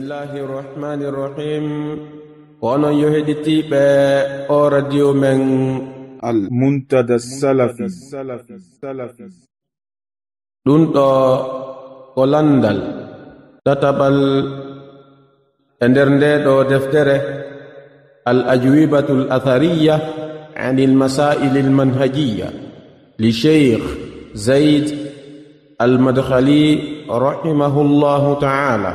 الله الرحمن الرحيم kono yoheditiɓe o radio men المنتدى السلفي ɗum ɗo ko landal tataɓal e nder nde ɗo deftere al ajwibatu al athariya an al masail al manhajiya li sheikh zaid al madkhali rahimahullahu ta'ala.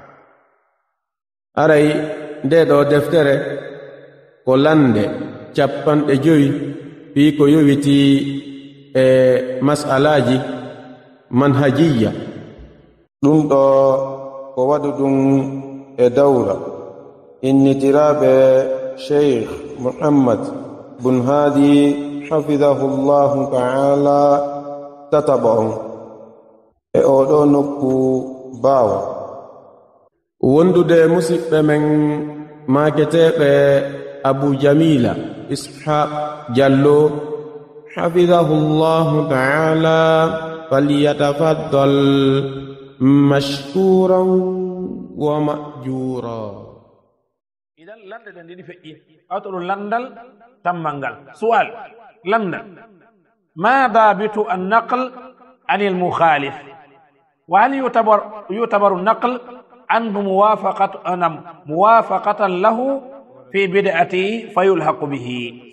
aray nde ɗo deftere ko lande capanɗe joyi fii ko yowiti e mas'alaji manhajiya. ɗum ɗo ko waɗu ɗum e dawra innitiraɓe sheikh muhammad bun hadi hafidahullahu ta'ala tataɓa on e oɗo nokku baawa. wondude musidɓe men maketeɓe abu jamila ishaq diallo hafidahullahu ta'ala falyatafaddal mashkuran wa ma'jura. idan lande den dini feƴƴi awto ɗum landal tammangal. sual landal ma dabitu annaql an almukhalif wa hal yutabaru naql عنه موافقة له في بدعته فيلحق به.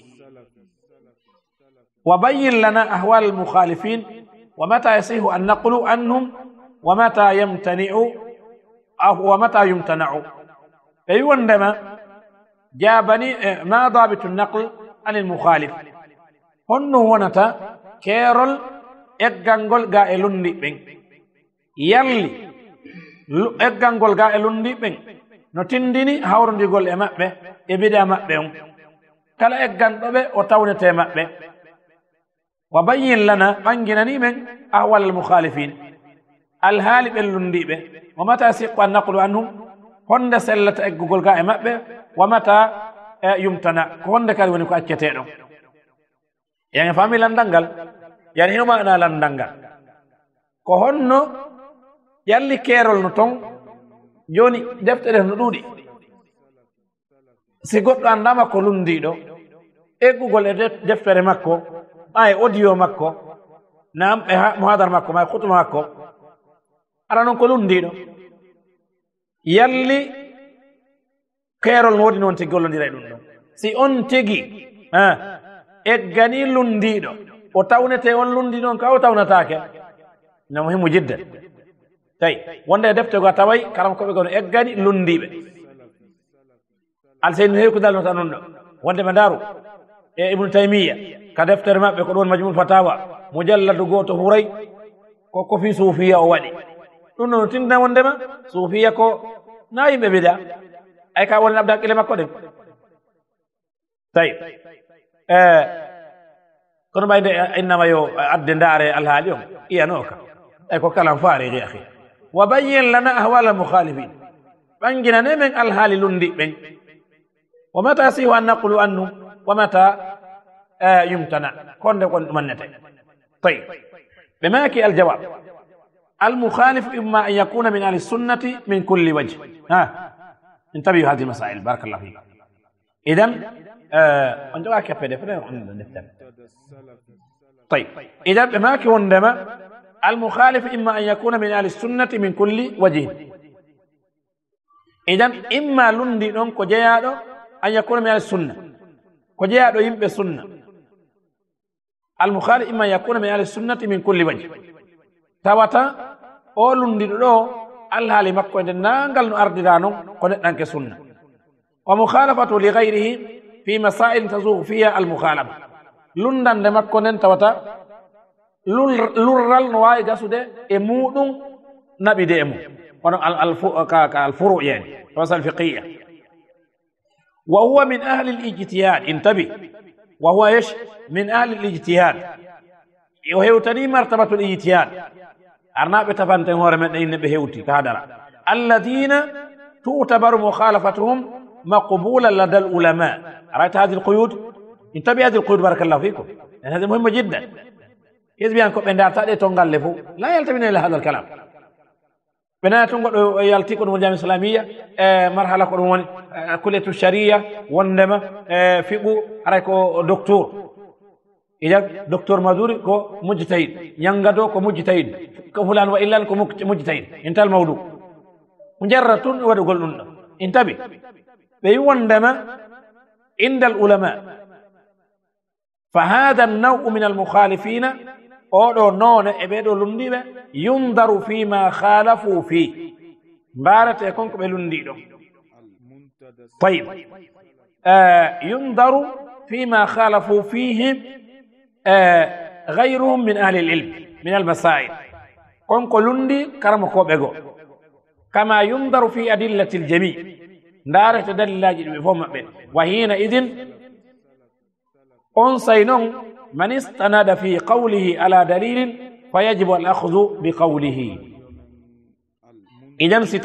وبين لنا أحوال المخالفين ومتى يصح النقل عنهم ومتى يمتنع عندما جابني ما ضابط النقل عن المخالف هنتا كيرل إغانغول غايلون بين يلي eggangol ga e lundiɓe no tindini hawrodigol e maɓɓe e bida maɓɓe on kala egganɗoɓe o tawnete maɓɓe. wa bayyin lana ɓanginani men ahwal almukhalifin alhaali ɓen lundiɓe wa mata siqu an naqlu anhum honde sellata eggugol ga e maɓɓe wa mata yumtana ko honde kadi woni ko acceteɗon. yani fami landal ngal yani hino maana landal ngal ko honno yalli keerol no ton joni deftere no ɗuuɗi si goɗɗo andama ko lundiɗo eggugol e deftere makko ma e audio makko nam e muhadara makko ma e khutba makko ara noon ko lundiɗo yalli keerol no wodi noon tigi gollodira e ɗum ɗon. si on tigi eggani lundiɗo o tawnete on lundiɗo on ka o tawnatake no muhimu jidda tawi wonde e defte go taway karam koɓe gono eggani lundiɓe alseyni heewi ko dalno tan non ɗo wonde ɓe ndaru e ibnu taymiya ka deftere maɓɓe ko ɗon majmul fatawa mujalladu goto huray ko kofi suufiya o waɗi ɗum noon tindina wondema suufiya ko na yimɓe bida ay ka woni abda haqqille makko ɗen tawi kono ɓayde innama yo adde ndaare alhaali on iyanoka ay ko kalam faarigi ahi. wa bayyin lana ahwal almukhalifin ɓanginane men alhaali lundiɓen wa mata sihu an naqlu anhum wa mata yumtana konde kon ɗumannete. طيب بماكي الجواب المخالف إما أن يكون من أهل السنة من كل وجه. انتبهوا هذه المسائل بارك الله فيك. إذن طيب إذن بماكي وندما المخالف إما أن يكون من أهل السنة من كل وجه. إذن إما لندي نون كجيادو أن يكون من أهل السنة كجيادو يمبي السنة. المخالف إما يكون من أهل السنة من كل وجه. تواتا أو لندي نو الهالي مكو نانغال نو أرددانو كونت نانك سنة. ومخالفة لغيره في مسائل تزوغ فيها المخالفة لندن لمكو ننتواتا lurral no wawi gasude e muɗum naɓide e mum kono alfuru yani masal fiqiya. wa huwa min ahli lijtihad intabi wa huwa yesh min ahli lijtihad o hewtani martabatu lijtihad arnaɓe tafanten hoore men ɗen ɓe hewti ka hadara alladina tutabaru mukhalafatuhum maqbula lada alulama. رأيت هذه القيود انتبه هذه القيود بارك الله فيكم يعني هذه مهمة جدا. حزب أنكم من دارت عليه تونغال لفو لا يلتمين إلى هذا الكلام بناتهم قد يلتقون من الجامعة الإسلامية مرحلة قد كلية الشريعة وندما فيقو عليكو دكتور إذا دكتور مدوري كو مجتهد ينغدو كو مجتهد كفلان وإلا كو مجتهد انتهى الموضوع مجرد ودقل انتبه بيوندما عند العلماء فهذا النوع من المخالفين أو نون إبادو لندي ينظر فيما خالفوا فيه بارت يكون بلندي طيب ينظر فيما خالفوا فيه غيرهم من أهل العلم من المسائل كون لندي كرمكو بيغو كما ينظر في أدلة الجميع دارت دليل فهم وحينئذ أنسينهم من استند في قوله على دليل فيجب الأخذ بقوله إذن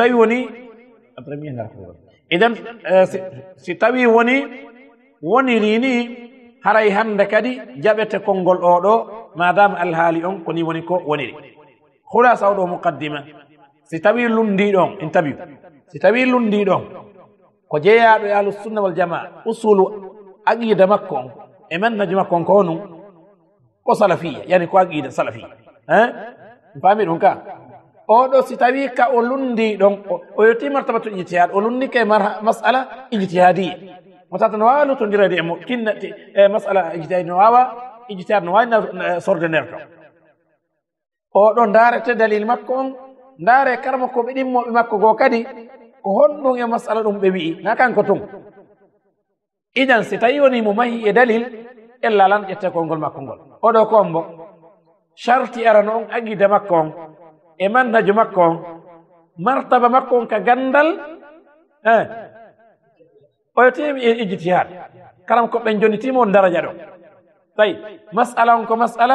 ستوي ونريني هراي هندكدي جابت كونغول أودو ما دام الحالي كوني ونكو ونري خلاص أودو مقدمة ستوي لندي دون انتبه ستوي لندي دون كجيا أهل السنة والجماعة أصول أجيد مكون إمن نجم كونكونو وسلفية يعني كواجيد سلفية فاهمين هنكا أو ستابي كأولندي دون ويتي مرتبة الاجتهاد أولندي كمسألة اجتهادية متاتنوالو تنجر دي ممكن مسألة اجتهاد نواوا اجتهاد نواوا سورد نيرتو أو دون دارت دليل مكون دار كرمكو بديم مكو غوكادي كهون يا مسألة دون بيبي ناكان كتوم إذن ستايوني ممهي دليل إلا لن يتكونغول مكونغول أدو كومبو شرطي أرانون أجد مكون إمان نجو مكون مرتبة مكون كغندل ويتيم اجتهاد كلام كو بنجوني تيمون درجة دو طيب مسألة انكو مسألة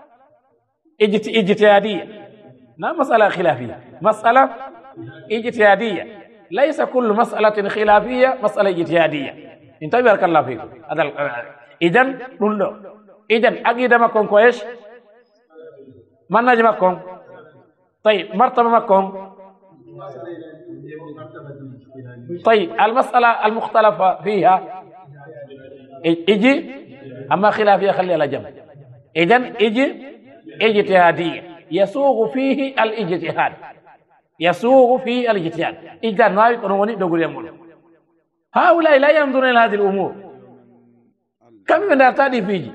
اجتهادية لا مسألة خلافية مسألة اجتهادية ليس كل مسألة خلافية مسألة اجتهادية انتبه بارك الله فيكم إذن نقول إذن أجد مكون كويس من نجم مكون طيب مرتبة مكون طيب المسألة المختلفة فيها إجي أما خلافية خليها على جنب إذن إجي اجتهادية يسوغ فيه الاجتهاد يسوغ فيه الاجتهاد إذن ما يقولون دغري يمون هؤلاء لا ينظرون إلى هذه الأمور كم من دارتادي فيجي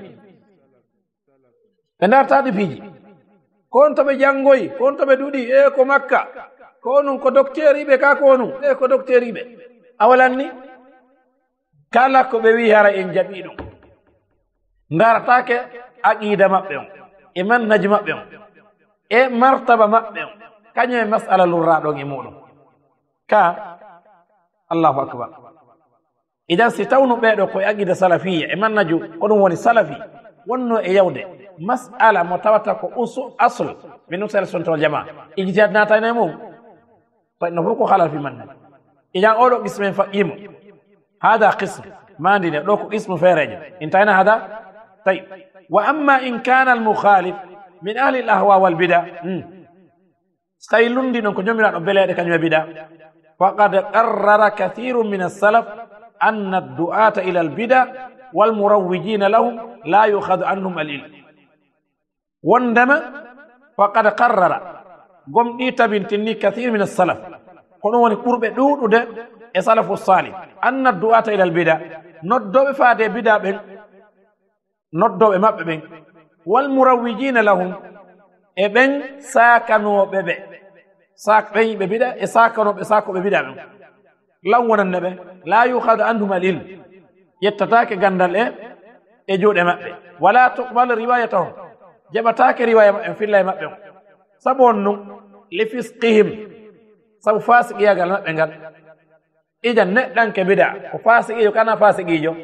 من دارتادي فيجي كون تبي جانغوي كون تبي دودي كو مكة كونون كو دكتوري بي كا كونون كو دكتوري بي أولاني كالا كو بيوي هارا إن جميلو دارتاك أقيدة مبيون إمان نجم مبيون مرتبة مبيون كان مسألة لورادون يمونو كا الله أكبر إذا ستونو بيدو كو أجد سلفية إمان نجو كونو وني سلفي ونو إيودي مسألة متواتة كو أصل من نسأل السنة والجماعة إجتهاد ناتاين يمون فإنه خلال في من إذا أولو قسم فإيمو هذا قسم ما عندنا لوكو اسم فيرج انتهينا هذا طيب وأما إن كان المخالف من أهل الأهواء والبدع سيلون دي نكو جميلان أبلا يدكا نيو بدع فقد قرر كثير من السلف أن الدعاة إلى البدع والمروجين لهم لا يؤخذ عنهم العلم وندم فقد قرر قم إيتا بنتني كثير من السلف قلوا قرب دود ده السلف الصالح أن الدعاة إلى البدع ندو بفادي بدع بين ندو بماب بين والمروجين لهم ابن ساكنوا ببع ساك بين ببدع ساكنوا بساكوا ببدع لون النبي لا يؤخذ عنهم العلم يتتاك غندل اجود ماب ولا تقبل روايتهم جبتاك رواية في الله ماب سبونو لفسقهم سو فاسق يا غال مابنgal إذا ندان كبدع وفاسق يو كان فاسق يجو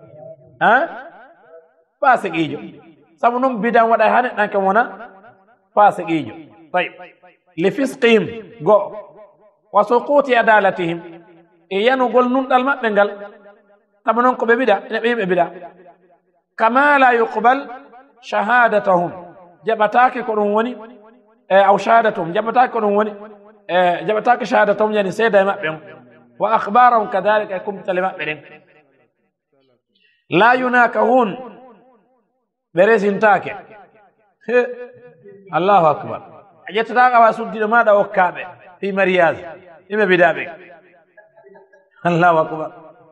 فاسق يجو سبونم بدع ودا هان دان كمونا فاسق يجو طيب لفسقهم go وسقوط عدالتهم يانو gol nun dal mabbengal tabanon ko be bid'a كما لا يقبل شهادتهم جبتاك كون وني أو شهادتهم جبتاك كون وني جبتاك شهادتهم يعني سيدا مأبهم وأخبارهم كذلك يكون بتلماء بهم لا يناكهون بريس انتاك الله أكبر جتتاك واسود ماذا وكابه في مرياز إما بدابك الله أكبر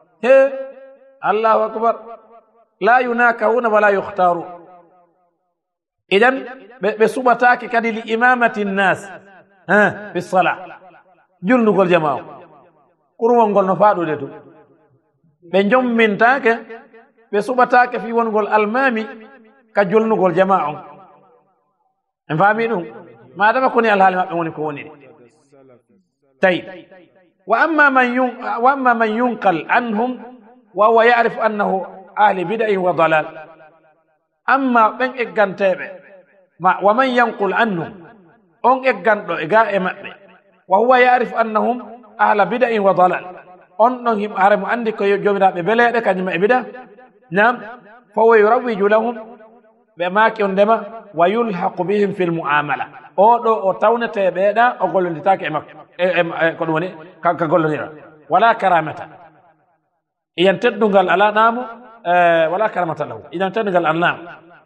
الله أكبر لا يناكهون ولا يختارون إذن بسبتاك كدي لإمامة الناس في الصلاة جل نقول جماعة قروا نقول نفادو لتو بنجم من تاك بسبتاك في ونقول المامي كجل نقول جماعة فاهمينه ما دام كوني الحال ما بيوني كوني طيب وأما من ينقل عنهم وهو يعرف أنه أهل بدع وضلال أما من إجان تابع ومن ينقل عنهم أن إجان إجاء مأبع وهو يعرف أنهم أهل بدع وضلال أنهم أعرف عندك يجمع ببلاد كان مأبدا نعم فهو يروج لهم بما كندما ويلحق بهم في المعاملة أو تون تابعنا أقول لتاك إمك كلوني كقولني ولا كرامة إذا تدنقل على نام ولا كرامة له إذا تدنقل على نام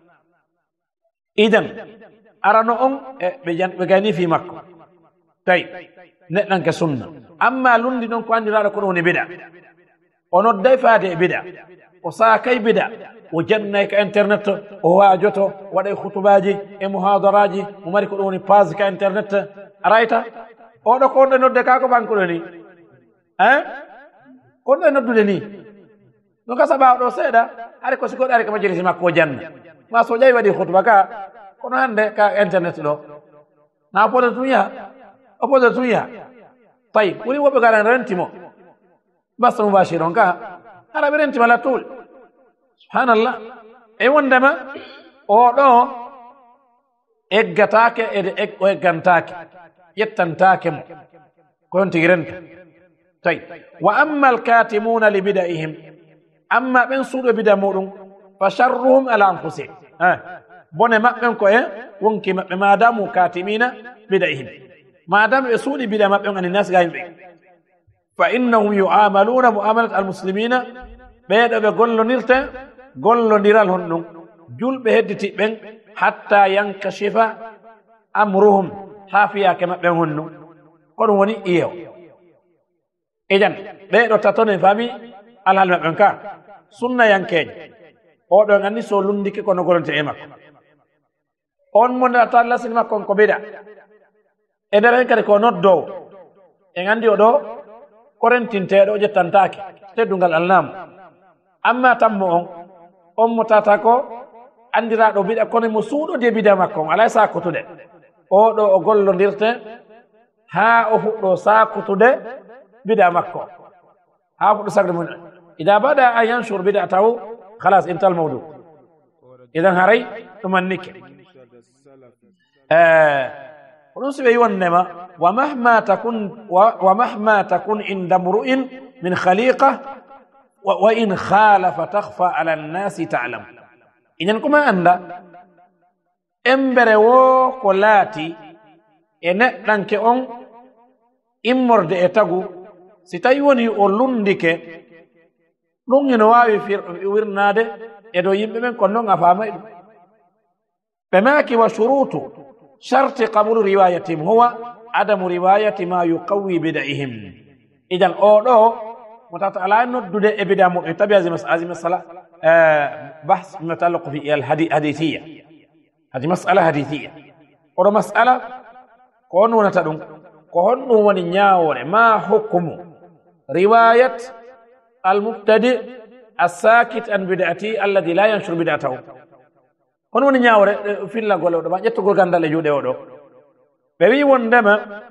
إذن أرانو بجاني في مكة طيب نحن سنة أما لندن نكو عندي لا كلوني بدع ونودي فادي بدع وساكي بدع وجنة كإنترنت وواجته ودي خطباجي محاضراجي وماري كلوني باز كإنترنت أرايتا أو كون نودي كاكو بانكولوني كون نودي نوكا سبا دو سيدا ari ko sigo ari ko majalisi makko janna ma so jay wadi khutba ka kono hande ka internet do na poda tunya طيب ولي وبغاران رنتيمو بس مباشرون كا ara berenti mala tul subhanallah e wondama o do eggataake e eggantaake yettantaake mo kon tigirenta طيب واما الكاتمون لبدائهم اما بن سود بدا مودum فشرهم على انفسهم بون مابن كو wonki mabbe madamu katimina bida'ihim madam e sudi bida mabbe ngani nas gaymbe fa innahum yu'amaluna mu'amalat almuslimina beedo be gollondiral honnum julbe hedditi ben hatta yankashifa amruhum hafiya ke mabbe honnum kon woni iyo ejan beedo tatone fami alhal mabbe ka sunna yankeje o do ngani so lundiki kono golonte e makko on mon ta lasin makko ko bida e dere kare ko noddo e ngandi o do korentinteɗo jettantake teddungal alnam amma tammo on mo tata ko andiraɗo biɗa kono mo suuɗode bida makko on alay sakutude oɗo o gollodirte ha o fuɗɗo sakutude bida makko ha fuɗɗo sagde mum ida bada an yanshur bida taw halas intal mawdu idan haray ɗumannike oɗon so ɓe yiwonnema ومهما تكن عند امرئ من خليقة وإن خالف تخفى على الناس تعلم إذن كما أندا امبرو كولاتي نانك أون إمرد إتاغو ستايوني أولوندك نون ينواوي في ورنادي إدو يمبمن كنون أفامي بماكي وشروطه شرط قبول روايتهم هو عدم رواية ما يقوي بدعهم إذن أولو متعلق ندود إبدا مؤتبع زي مسألة بحث متعلق في الحديثية هذه مسألة حديثية أو مسألة كونو نتدون كونو ونياور ما حكم رواية المبتدئ الساكت عن بدعته الذي لا ينشر بدعته كونو ونياور في الله قوله دما يتقول غندال جودة ودو ببي وندما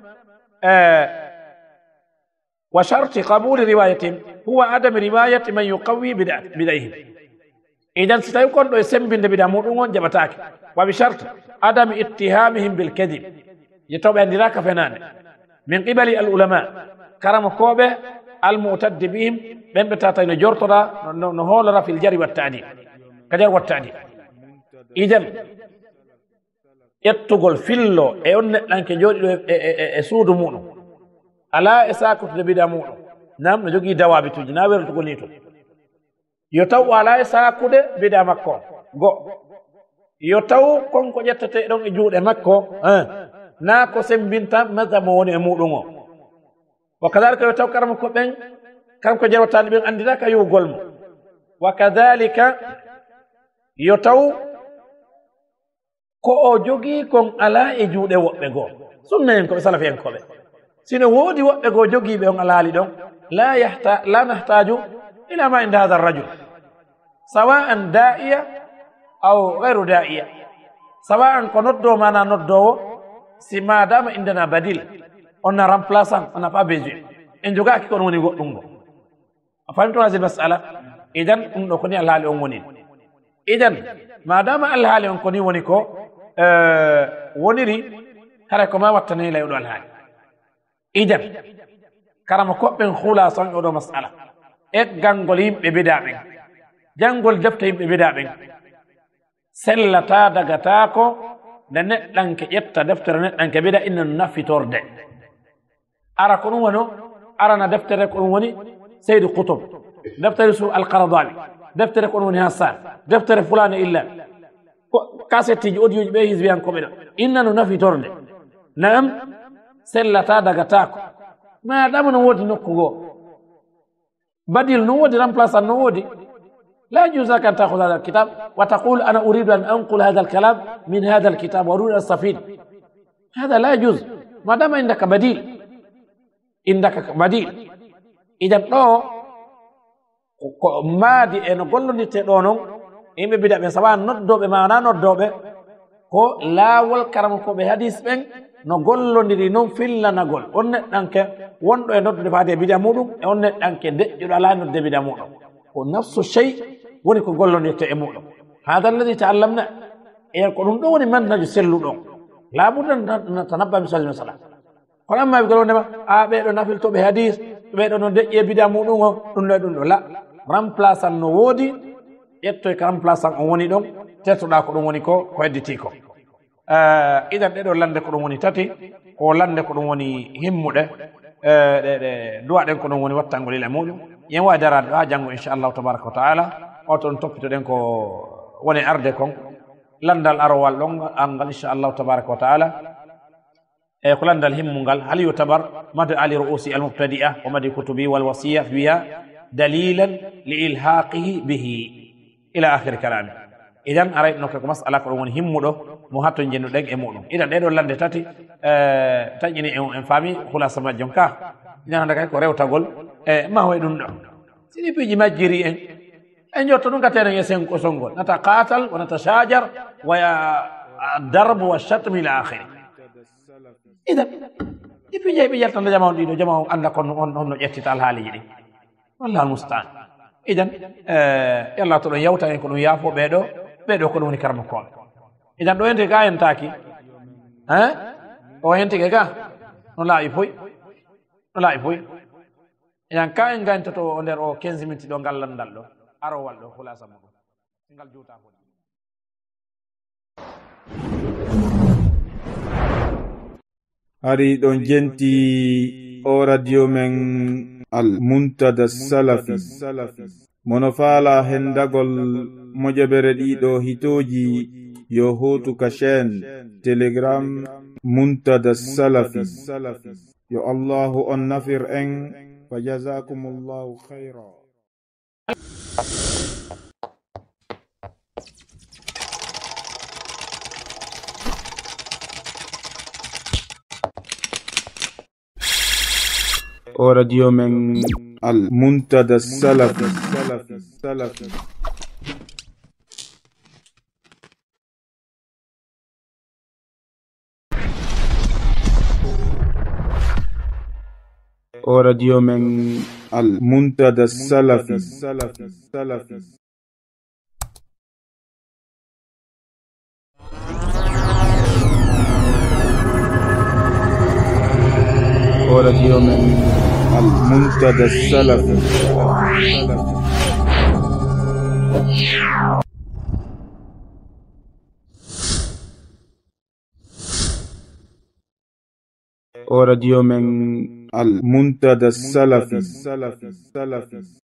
وشرط قبول روايتهم هو عدم رواية من يقوي بدعهم إذن ستيكون يسمى بدا مؤمن جبتاك وبشرط عدم اتهامهم بالكذب يتوب عند ذاك فنان من قبل العلماء كرم كوبه المعتد بهم من بتاتين جورترا نهولرا في الجر والتعديل كجر والتعديل ƴettugol fillo e on neɗɗanke jooɗiɗo e suudu muɗum ala e sakutude bida muɗum nam no jogii dawabituji na wertugol ni to yo taw ala e sakude bida makko go yo taw konko ƴettete ɗon e juuɗe makko na ko sembinta madhab mo woni e muɗum o wa kadalika yo taw karama ko ɓen kanko jerwatani ɓen andira ka yugol mo wa kadalika yo taw ko o jogii kon ala e juuɗe woɓɓe goo sunna en koɓe salafi en koɓe sino woodi woɓɓe goo jogiiɓe on alaali ɗon la nahtaju ila ma inda hada arrajul sawa'an da'iya aw gayru da'iya sawa'an ko noddowo mana noddowo si madama indana badil on na remplaçant on n'a pas besoin en jogaaki kon woni goɗɗum ngo a famto hasi masala idan ɗum ɗo koni alhaali on woni idan madama alhaali on koni woni ko woniri hara ko ma wattane lay oɗo alhaali idan karama koɓɓen hulasan oɗo masala eggangol yimɓe bida ɓen janngol defte yimɓe bida ɓen sellata dagata ko nde neɗɗanke ƴetta deftere neɗɗanke bida inna no nafitorde ara ko ɗum woni arana deftere ko ɗum woni seydi kutub deftere su alqaradani deftere ko ɗum woni hassan deftere fulane illa kasettiji audio ji ɓe hisbiyankoɓe ɗo inna no nafitorde naam sellata dagatako madama no woodi nokku goo badil no woodi remplaçant no woodi لا يجوز لك أن تأخذ هذا الكتاب وتقول أنا أريد أن أنقل هذا الكلام من هذا الكتاب وأريد أن أستفيد هذا لا يجوز ما دام عندك بديل إذا لو ما دي نقول نتدونو إما بدأ من سواء ندوب ما أنا ندوب ko laawol karama ko ɓe hadis ɓen no gollondiri noon fillanagol on neɗɗanke wonɗo e noddude faade bida muɗum e on neɗɗanke deƴƴuɗo ala nodde bida muɗum ko nafsu chey woni ko gollondirte e muɗum hada alladi taallamna e ko ɗum ɗo woni manhaju selluɗon laabuda natanabba mi salli wasala kono amma ɓe golondema a ɓeɗo nafiltoɓe hadis ɓeɗo no deƴƴi e bida muɗum o ɗum ɗo e ɗum ɗo la remplaçant no woodi ƴettoy ko remplaçant o woni ɗon tettoɗa ko ɗum woni ko hedditi ko idan ɗeɗo lande ko ɗum woni tati ko lande ko ɗum woni himmuɗe ɗe duwaɗen ko ɗum woni wattangol ila muɗum yen wawi darade ɗo ha janngo inchallahu tabaraka wa taala o toon toppitoɗen ko woni arde kon landal arowal ɗon alngal inchallahu tabaraka wa taala ko landal himmungal hal yutabar madu ali ru'usi almubtadi'a wa madi kutubi walwasiya fiha dalilan li ilhaqihi bihi ila akhiri kalami idan arayno ko masala ko woni himmuɗo mo hatto jennuɗen e muɗum idan ɗeɗo lande tati taƴƴini en faami hulasa majjon ka idan hande kay ko rewtagol ma hoye ɗum ɗo sini piiji majjiri en jotto ɗum katenen e senko songol nata qatal wa nata shajar wa darb wa shatm ila akhiri idan ɗi piiji ɓe jaltande jama on ɗiɗo jama on anda kon on no ƴettita alhaaliji ɗi wallahu almustaan idan yallah to ɗon yawta en ko ɗum yaafo ɓeɗo ko ɗum woni karma koɓe idan ɗo hente ga en taaki o hentege ga no laaɓi poy idan ka en gantoto o nder o 15 minutes ɗo ngallandal ɗo arowal ɗo hulasa muɗum ngal juuta fo hari ɗon jenti o radio men al muntada salafi mono faala hendagol moƴƴere ɗiɗo hitoji yo hotu ka chaine telegram muntada salafi yo allahu on nafir en fa jazakumullahu khayra o radio men al muntada salafi o radio men al muntada salafi o radio men al muntada salafi o radio men al muntada salafi